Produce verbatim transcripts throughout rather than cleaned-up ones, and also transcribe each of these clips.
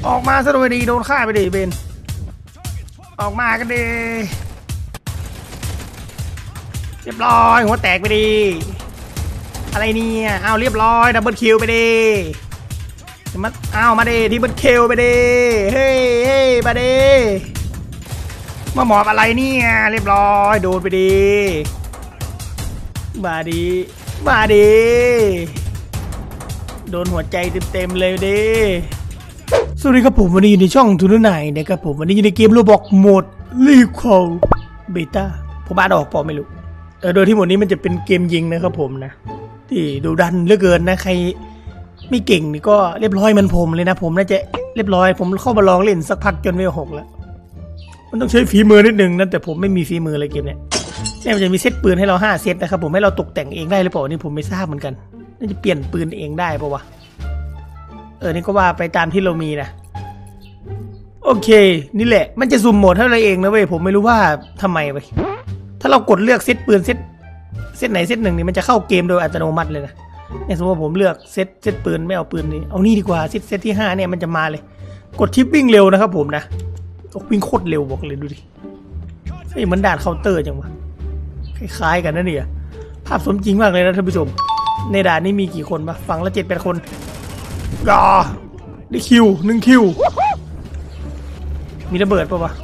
ออกมาซะโดยดีโดนฆ่าไปดิเบนออกมากันดิเรียบร้อยหัวแตกไปดิอะไรเนี่ยอ้าวเรียบร้อยดับเบิลคิวไปดิมาอ้าวมาดิที่เบิลคิวไปดิเฮ้ยเฮ้ยมาดิมาหมอบอะไรเนี่ยเรียบร้อยโดนไปดิมาดิมาดิโดนหัวใจเต็มๆเลยดิสวัสดีครับผมวันนี้อยู่ในช่องทูนไหนนะครับผมวันนี้อยู่ในเกมโรบอกโหมดรีคอลเบต้าผมอ่านออกเปล่าไม่รู้เออโดยที่โหมดนี้มันจะเป็นเกมยิงนะครับผมนะที่ดูดันเหลือเกินนะใครไม่เก่งนี่ก็เรียบร้อยมันผมเลยนะผมน่าจะเรียบร้อยผมเข้ามาลองเล่นสักพักจนเวลหกแล้วมันต้องใช้ฝีมือนิดนึงนะแต่ผมไม่มีฝีมือเลยเกมเนี้ยเนี่ยมันจะมีเซตปืนให้เราห้าเซตนะครับผมให้เราตกแต่งเองได้หรือเปล่านี่ผมไม่ทราบเหมือนกันน่าจะเปลี่ยนปืนเองได้ป่าวะเออนี่ก็ว่าไปตามที่เรามีนะโอเคนี่แหละมันจะสุ่มโหมดให้เราเองนะเว้ยผมไม่รู้ว่าทำไมเว้ยถ้าเรากดเลือกเซตปืนเซตเซตไหนเซตหนึ่งนี่มันจะเข้าเกมโดยอัตโนมัติเลยนะเนี่ยสมมติว่าผมเลือกเซตเซตปืนไม่เอาปืนนี้เอานี่ดีกว่าเซตเซตที่ห้าเนี่ยมันจะมาเลยกดทิปวิ่งเร็วนะครับผมนะวิ่งโคตรเร็วบอกเลยดูดิเฮ้ยเหมือนด่านเคาน์เตอร์จังวะคล้ายๆกันนะเนี่ยภาพสมจริงมากเลยนะท่านผู้ชมในด่านนี้มีกี่คนปะฝั่งละเจ็ดแปดคนก็ได้คิวหนึ่งคิวมีระเบิดปะวะ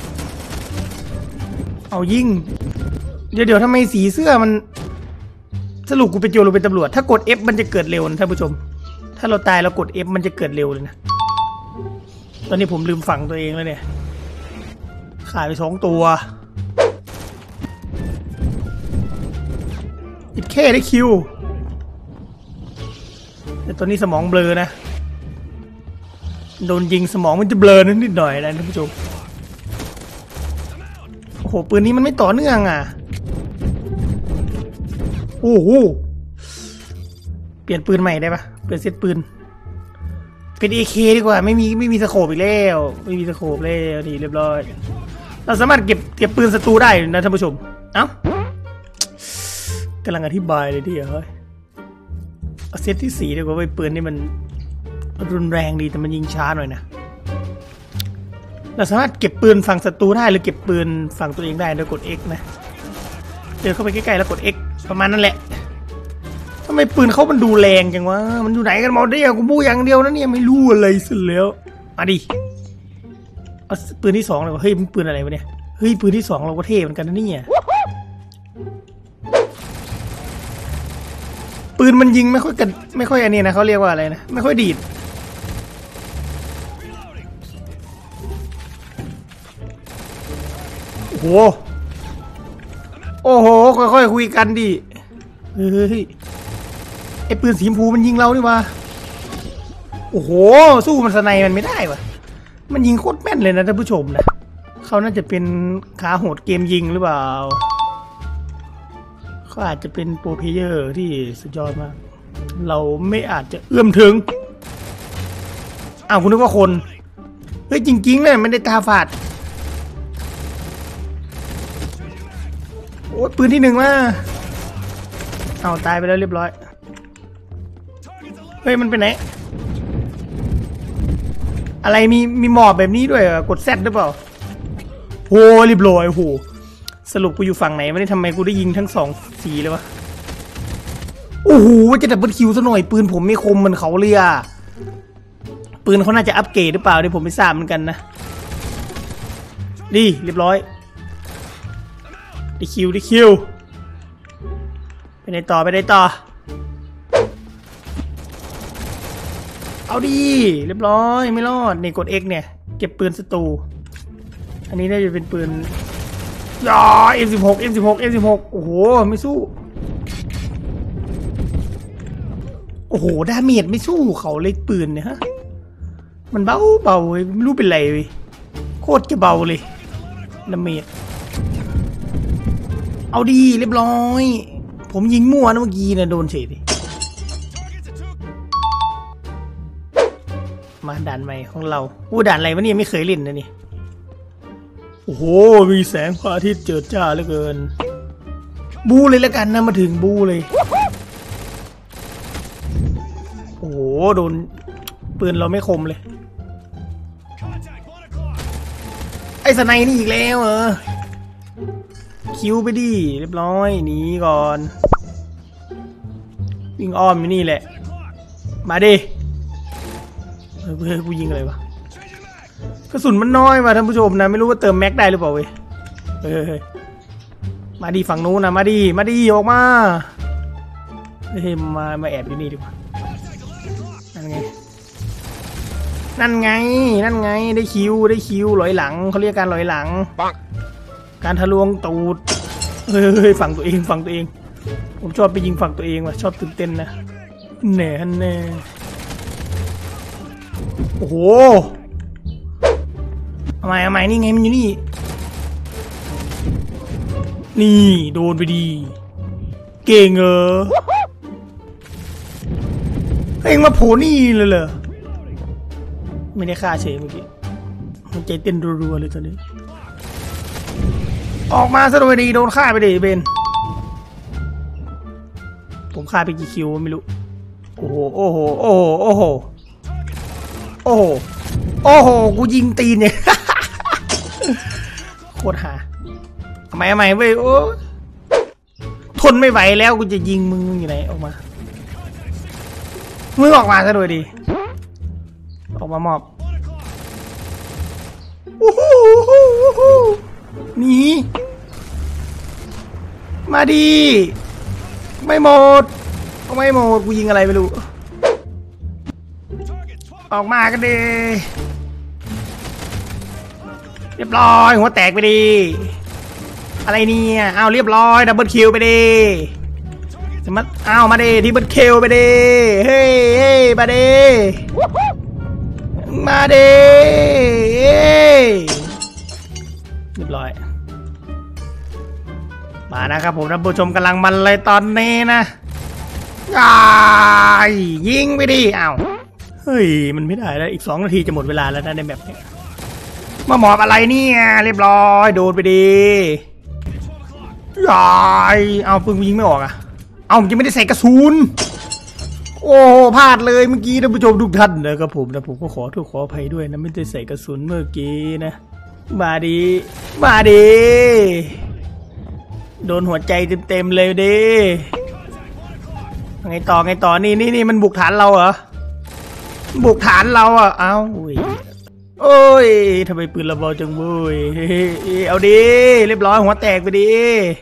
เอายิงเดี๋ยวเดี๋ยวทำไมสีเสื้อมันสรุปกูเป็นโจรหรือเป็นตำรวจถ้ากด F มันจะเกิดเร็วนะท่านผู้ชมถ้าเราตายเรากด F มันจะเกิดเร็วเลยนะตอนนี้ผมลืมฝังตัวเองแล้วเนี่ยขายไปสองตัวอิดแค่ได้คิวแต่ตอนนี้สมองเบลอนะโดนยิงสมองมันจะเบลอนิดหน่อยนะท่านผู้ชมโอ้โหปืนนี้มันไม่ต่อเนื่องอ่ะโอ้โหเปลี่ยนปืนใหม่ได้ปะเปลี่ยนเซตปืนเป็น เอ เค ดีกว่าไม่มีไม่มีสโคปอีกแล้วไม่มีสโคปแล้วดีเรียบร้อยเราสามารถเก็บเก็บปืนศัตรูได้นะท่านผู้ชมเอ้ากำลังอธิบายเลยที่เฮ้ยเซตที่สี่ดีกว่าไอ้ปืนนี่มันรุนแรงดีแต่มันยิงช้าหน่อยนะเราสามารถเก็บปืนฝั่งศัตรูได้หรือเก็บปืนฝั่งตัวเองได้โดยกด X นะเดินเข้าไปใกล้ๆแล้วกด X ประมาณนั้นแหละทำไมปืนเขามันดูแรงจังวะมันอยู่ไหนกันหมดเนี่ยกูบู๊อย่างเดียวนะเนี่ยไม่รู้อะไรสุดแล้วมาดิเอาปืนที่สองเลยว่าเฮ้ยมันปืนอะไรวะเนี่ยเฮ้ยปืนที่สองเราก็เท่เหมือนกันนะเนี่ยปืนมันยิงไม่ค่อยกันไม่ค่อยอันนี้นะเขาเรียกว่าอะไรนะไม่ค่อยดีดโอ้โหโอ้โหค่อยๆคุยกันดิเฮ้ยไอปืนสีชมพูมันยิงเราดิวะโอ้โหสู้มันสไนมันไม่ได้วะมันยิงโคตรแม่นเลยนะท่านผู้ชมนะเขาน่าจะเป็นขาโหดเกมยิงหรือเปล่าเขาอาจจะเป็นโปรเพลเยอร์ที่สุดยอดมากเราไม่อาจจะเอื้อมถึงอ้าวคุณนึกว่าคนเฮ้ยจริงๆเลยไม่ได้ตาฝาดโอ้ปืนที่หนึ่งมาเอาตายไปแล้วเรียบร้อยเฮ้ยมันเป็นไหนอะไรมีมีหมอบแบบนี้ด้วยกดแซดหรือเปล่าโหเรียบร้อยโหสรุปกูอยู่ฝั่งไหนไม่ได้ทำไมกูได้ยิงทั้งสองสีเลยวะโอ้โหจะดับเบิลคิวซะหน่อยปืนผมไม่คมเหมือนเขาเลยอะปืนเขาน่าจะอัปเกรดหรือเปล่าที่ผมไม่ทราบเหมือนกันนะดีเรียบร้อยได้คิวได้คิวไปไหนต่อไปไหนต่อเอาดีเรียบร้อยไม่รอดนี่กด X เนี่ยเก็บปืนศัตรูอันนี้น่าจะเป็นปืนยา เอ็ม สิบหก เอ็ม สิบหก เอ็ม สิบหก โอ้โหไม่สู้โอ้โหดาเมจไม่สู้เขาเลยปืนเนี่ยฮะมันเบาเบาไม่รู้เป็นไรเลยโคตรจะเบาเลยดาเมจเอาดีเรียบร้อยผมยิงมั่วนะเมื่อกี้นะโดนเฉยดิมาด่านใหม่ของเราอู้ด่านอะไรวะเนี่ยไม่เคยเล่นนะนี่โอ้โหมีแสงพระอาทิตย์เจิดจ้าเหลือเกินบูเลยแล้วกันนะมาถึงบูเลยโอ้โหโดนปืนเราไม่คมเลยอ้สไนนี่อีกแล้วเหรอคิวไปดิเรียบร้อยหนีก่อนวิ่งอ้อมอยู่นี่แหละมาดิเฮ้ยกูยิงอะไรวะกระสุนมันน้อยว่ะท่านผู้ชมนะไม่รู้ว่าเติมแม็กได้หรือเปล่าเว้ยเฮ้ยมาดิฝั่งนู้นนะมาดิมาดิออกมาเฮ้ยมามาแอบอยู่นี่ดีกว่านั่นไงนั่นไงนั่นไงได้คิวได้คิวลอยหลังเขาเรียกการลอยหลังการทะลวงตูดเฮ้ยฝั่งตัวเองฝั่งตัวเองผมชอบไปยิงฝั่งตัวเองว่ะชอบตื่นเต้นนะแหน่แน่โอ้โหทำไมทำไมนี่ไงมันอยู่นี่นี่โดนไปดีเก่งเออเอ็งมาโผล่นี่เลยเหรอไม่ได้ฆ่าเฉยเมื่อกี้มันใจเต้นรัวๆเลยตอนนี้ออกมาซะโดยดีโดนฆ่าไปดิเบนผมฆ่าไปกี่คิวไม่รู้โอ้โหโอ้โหโอ้โหโอ้โหโอ้โหโอ้โหกูยิงตีนเนี่ยโคตรหาทำไมทำไมเว้ยโอ้ทนไม่ไหวแล้วกูจะยิงมึงอยู่ไหนออกมามึงออกมาซะโดยดีออกมามอบโอ้โหหนีมาดีไม่หมดก็ไม่หมดกูยิงอะไรไม่รู้ออกมากันดีเรียบร้อยหัวแตกไปดีอะไรเนี่ยเอาเรียบร้อยดับเบิลคิวไปดีจะมาเอามาดีที่เบิลคิวไปดีเฮ้ยเฮ้ยมาดีมาดีเรียบร้อยมานะครับผมท่านผู้ชมกำลังมันเลยตอนนี้นะยิงไปดิอ้าวเฮ้ยมันไม่ได้แล้วอีกสองนาทีจะหมดเวลาแล้วนะในแบบนี้มาหมอบอะไรเนี่ยเรียบร้อยโดนไปดิยายเอาปืนยิงไม่ออกอ่ะเอาผมยังไม่ได้ใส่กระสุนโอ้พลาดเลยเมื่อกี้ท่านผู้ชมทุกท่านนะครับผมนะผมก็ขอโทษขออภัยด้วยนะไม่ได้ใส่กระสุนเมื่อกี้นะมาดิมาดิโดนหัวใจเต็มๆเลยดิไงต่อไงต่อนี่นี่นี่มันบุกฐานเราเหรอบุกฐานเราอ่ะเอ้าโอ้ยทำไมปืนระเบิดจังเว้ยเอาดิเรียบร้อยหัวแตกไปดิ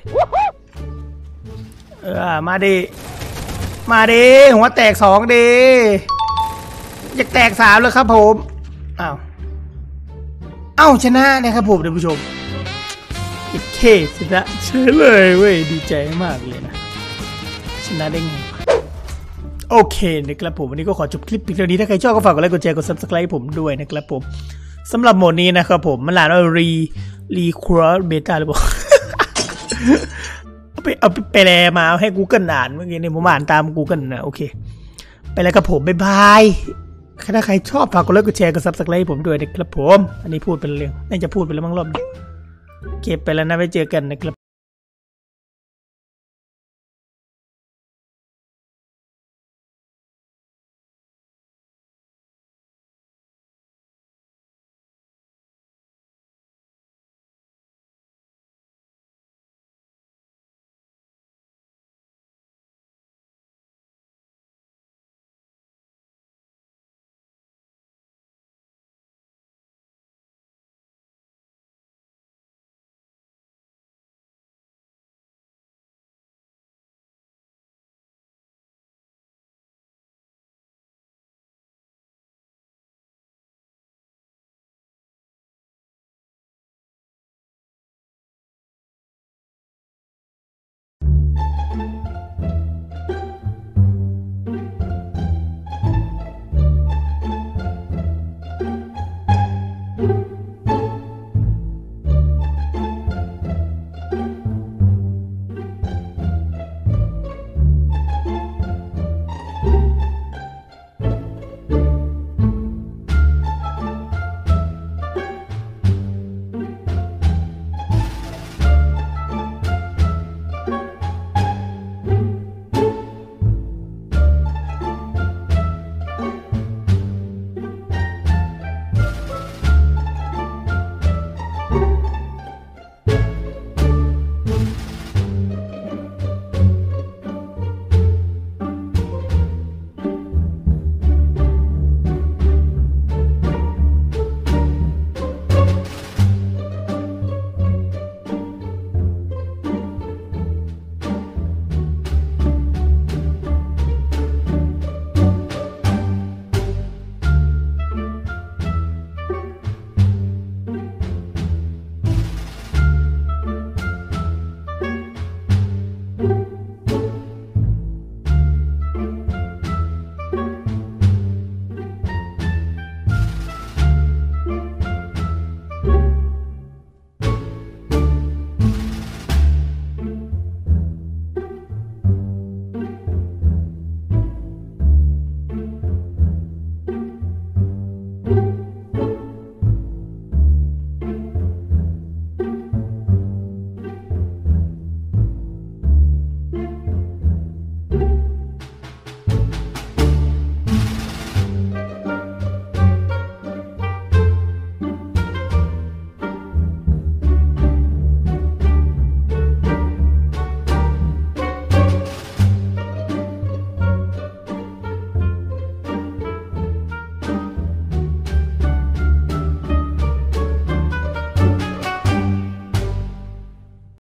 เออมาดิมาดิหัวแตกสองดิอยากแตกสามเลยครับผมอ้าวเอ้าชนะนะครับผมท่านผู้ชมอีกเคชนะเฉยเลยเว้ยดีใจมากเลยนะชนะได้ไงโอเคนะครับผมวันนี้ก็ขอจบคลิปเพียงเท่านี้ถ้าใครชอบก็ฝากกดไลค์กดแชร์กด ซับสไครบ์ ผมด้วยนะครับผมสำหรับโหมดนี้นะครับผมมันหลานว่ารีรีครอสเบต้าหรือเปล่า เอาไปเอาไปแปลมาให้ Google อ่านเมื่อกี้เนี่ยผมอ่านตาม Google นะโอเคไปแล้วครับผมบ๊ายบายถ้าใครชอบฝากกดไลค์กดแชร์กด ซับสไครบ์ ผมด้วยนะครับผมอันนี้พูดเป็นเรื่องน่าจะพูดไปแล้วมั้งรอบนี้เก็บไปแล้วนะไว้เจอกันนะครับ